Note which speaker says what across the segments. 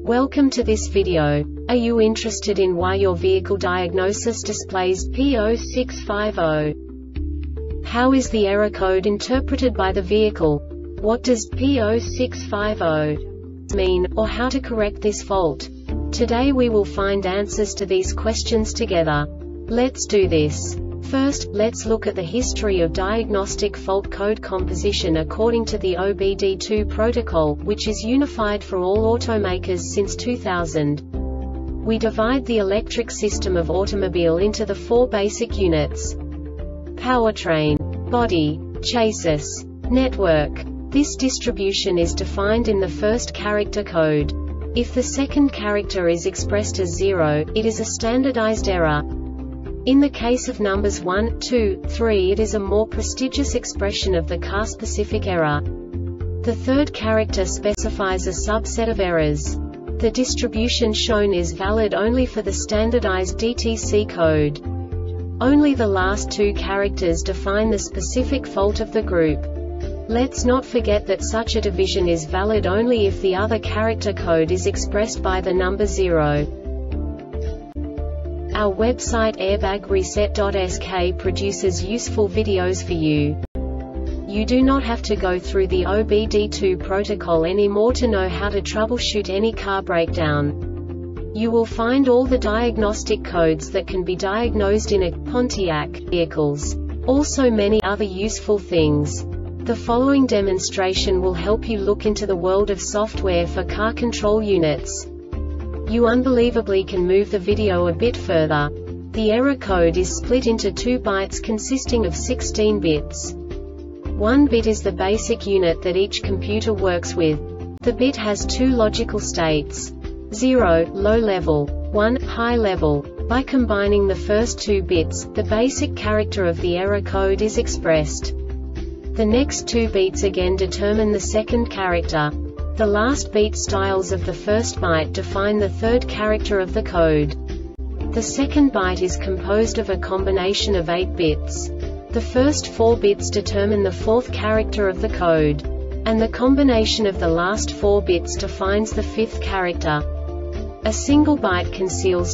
Speaker 1: Welcome to this video. Are you interested in why your vehicle diagnosis displays P0650? How is the error code interpreted by the vehicle? What does P0650 mean, or how to correct this fault? Today we will find answers to these questions together. Let's do this. First, let's look at the history of diagnostic fault code composition according to the OBD2 protocol, which is unified for all automakers since 2000. We divide the electric system of automobile into the four basic units: powertrain, body, chassis, network. This distribution is defined in the first character code. If the second character is expressed as 0, it is a standardized error. In the case of numbers 1, 2, 3, it is a more prestigious expression of the car-specific error. The third character specifies a subset of errors. The distribution shown is valid only for the standardized DTC code. Only the last two characters define the specific fault of the group. Let's not forget that such a division is valid only if the other character code is expressed by the number 0. Our website airbagreset.sk produces useful videos for you. You do not have to go through the OBD2 protocol anymore to know how to troubleshoot any car breakdown. You will find all the diagnostic codes that can be diagnosed in a Pontiac vehicles. Also many other useful things. The following demonstration will help you look into the world of software for car control units. You unbelievably can move the video a bit further. The error code is split into 2 bytes consisting of 16 bits. 1 bit is the basic unit that each computer works with. The bit has 2 logical states: 0, low level, 1, high level. By combining the first 2 bits, the basic character of the error code is expressed. The next 2 beats again determine the second character. The last beat styles of the first byte define the third character of the code. The second byte is composed of a combination of 8 bits. The first 4 bits determine the fourth character of the code. And the combination of the last 4 bits defines the fifth character. A single byte conceals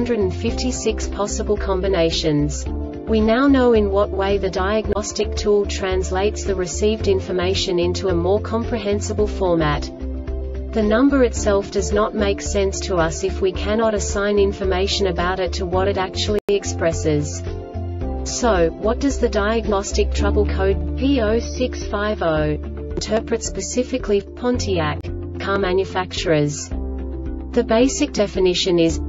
Speaker 1: 256 possible combinations. We now know in what way the diagnostic tool translates the received information into a more comprehensible format. The number itself does not make sense to us if we cannot assign information about it to what it actually expresses. So, what does the diagnostic trouble code P0650 interpret specifically for Pontiac car manufacturers? The basic definition is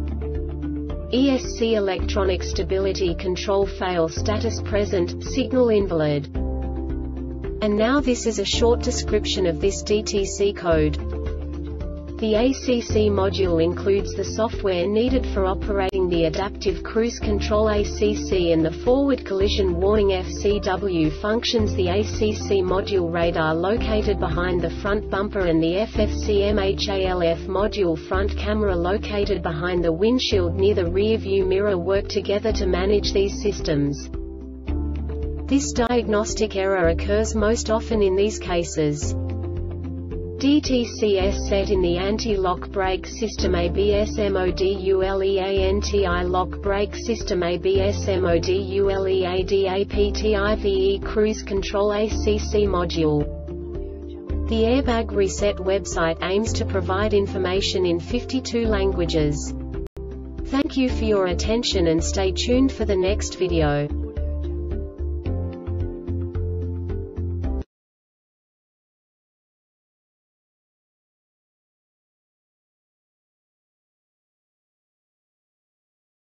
Speaker 1: ESC electronic stability control fail status present, signal invalid. And now this is a short description of this DTC code. The ACC module includes the software needed for operating the Adaptive Cruise Control ACC and the Forward Collision Warning FCW functions. The ACC module radar located behind the front bumper and the FFC MHALF module front camera located behind the windshield near the rear view mirror work together to manage these systems. This diagnostic error occurs most often in these cases: DTCS set in the anti-lock brake system, ABS MODULEANTI lock brake system, ABS MODULEADAPTIVE cruise control ACC module. The Airbag Reset website aims to provide information in 52 languages. Thank you for your attention and stay tuned for the next video.